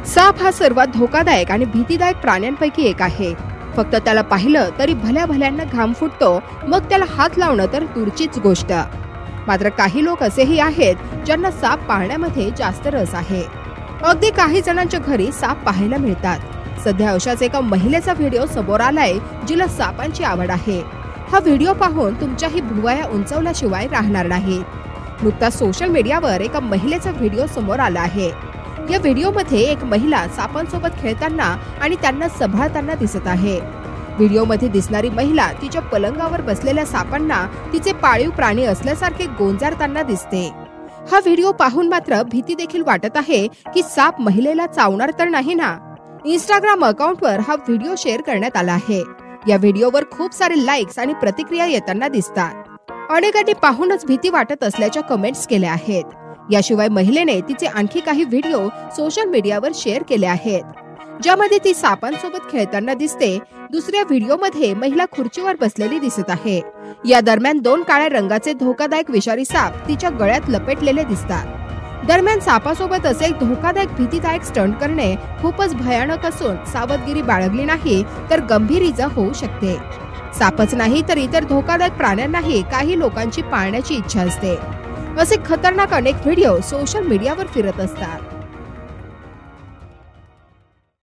साप हा सर्वात धोकादायक आणि भीतीदायक प्राण्यांपैकी एक आहे। फक्त त्याला पाहिलं तरी भल्या भल्यांना घाम फुटतो, मग त्याला हात लावणं तर दूरचीच गोष्ट। मात्र काही लोक असेही आहेत ज्यांना साप पाहण्यामध्ये जास्त रस आहे। अगदी काही जणांच्या घरी साप पाहायला मिळतात। सध्या अशाच एका महिलेचा व्हिडिओ समोर आलाय जिला सापांची आवड आहे। हा व्हिडिओ पाहून तुमच्याही भुवया उंचावल्याशिवाय राहणार नाहीत। नुकताच सोशल मीडियावर एका महिलेचा व्हिडिओ समोर आला आहे। या व्हिडिओमध्ये एक महिला सापांसोबत खेळताना आणि त्यांना सांभाळताना दिसत आहे। व्हिडिओमध्ये दिसणारी महिला तिच्या पलंगावर बसलेल्या सापांना तिचे पाळीव प्राणी असल्यासारखे गोंजारताना दिसते। हा व्हिडिओ पाहून मात्र भीती देखील वाटत आहे की साप महिलेला चावणार तर नाही ना। इंस्टाग्राम अकाउंटवर हा व्हिडिओ शेअर करण्यात आला आहे। या व्हिडिओवर खूप सारे लाईक्स आणि प्रतिक्रिया येताना दिसतात। अनेकांनी पाहूनच भीती वाटत असल्याच्या कमेंट्स केल्या आहेत। याशिवाय महिलेने तिचे आणखी काही व्हिडिओ सोशल मीडियावर शेअर केले आहेत, ज्यामध्ये ती सापांसोबत खेळताना दिसते। दुसऱ्या व्हिडिओमध्ये महिला खुर्चीवर बसलेली दिसत आहे। या दरम्यान दोन काळ्या रंगाचे धोकादायक विषारी साप तिच्या गळ्यात लपेटलेले दिसतात। दरम्यान सापासोबत असे एक धोकादायक भीतीदायक स्टंट करणे खूपच भयानक असून सावधगिरी बाळगली नाही तर गंभीर इजा होऊ शकते। सापच नाही तर इतर धोकादायक प्राण्यांनाही काही लोकांची पाळण्याची इच्छा असते। असे खतरनाक अनेक व्हिडिओ सोशल मीडियावर फिरत असतात।